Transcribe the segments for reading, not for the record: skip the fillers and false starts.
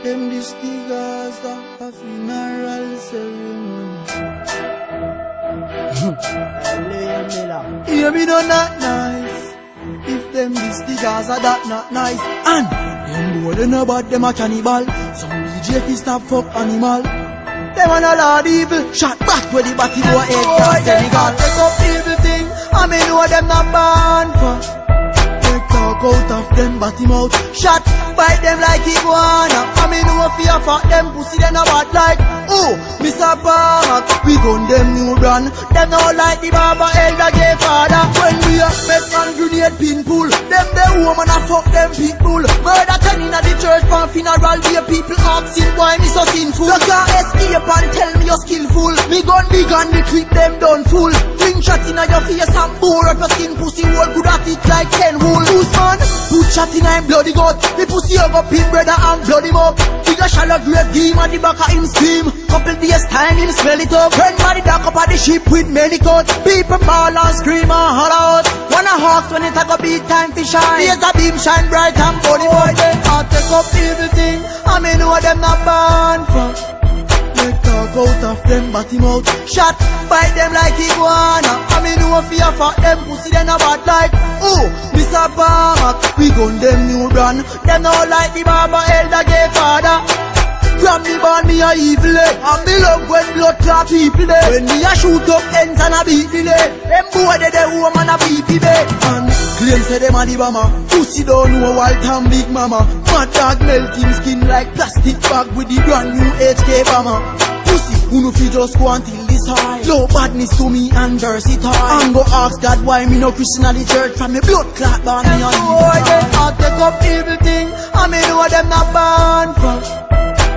Them this the Gaza, a funeral ceremony. Hear me no not nice. If them this the Gaza, that not nice. And them boy they know about them a cannibal. Some DJ fi stop fuck animal. Them an a lot evil. Shot back where the body go head cast Senegal. Take up everything. I me know them not born for. Talk out of them body mouth. Shot, bite them like iguana. I mean no fear for them pussy them a bad like. Oh, Mr. Park, we gun them new brand. Them now like the Baba Elder gay father. When we a make man grenade pin pull. Them the woman a fuck them people. Murder 10 in the church for funeral day. People asking why me so sinful. You can't escape and tell me you're skillful. Me gun big and the clip them done full. Twin shots in your face and bore up your skin pussy hole. Good at it like 10 wool. Man, put shot in him bloody gut. The pussy over pin brother and blood him up. Figure shallow grave game at the back of him scream. Couple days time him smell it up. Friend body dark up at the ship with many cuts. People ball and scream and holler out. Wanna hawks when it a go beat time to shine. Here's a beam shine bright and body boy. They can't take up everything. I mean know them not born for. They talk out of them body mouth. Shot, bite them like iguana. I mean no fear for them pussy them a bad like. Oh, Mr. Park, we gun them new brand. Them now like the Baba Elder gay father. From me born me a evil and me love when blood clot people there. When me a shoot up ends and a beat the leg. Them boy they the woman a beat the bed. And claim say them a the bomber. Pussy don't know Walt and Big Mama. Mad dog melt him skin like plastic bag with the brand new HK bomber. Pussy, who no fi just go until this high. Low badness to me and versatile. And go ask God why me no Christian at the church. From me blood clot born me on evil. Boy they can't take up everything. I me know them not born for.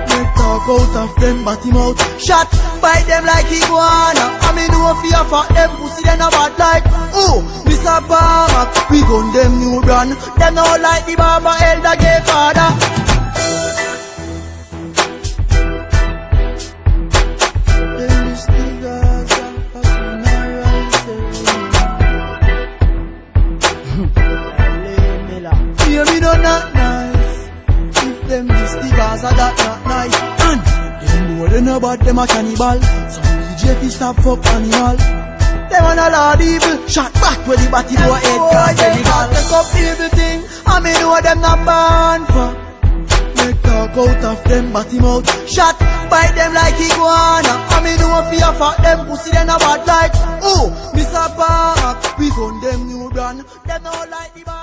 Talk out of them body mouth. Shot, bite them like iguana. I mean no fear for them pussy them a bad like. Oh, Mr. Park, we gun them new brand. Them now like the Baba Elder gay father. Them is the Gaza, a funeral ceremony. Hear me no not nice. If them this the Gaza that not nice. And them boy they know about them a cannibal. Some DJ fi stop fuck animal. Them an a lot evil. Shot back where the body go head cast Senegal. Take up everything. I me know them not born for. Make talk out of them body mouth. Shot, bite them like iguana. I me know fear for them pussy them a bad like. Oh, Mr. Park, we gun them new brand. Them now like the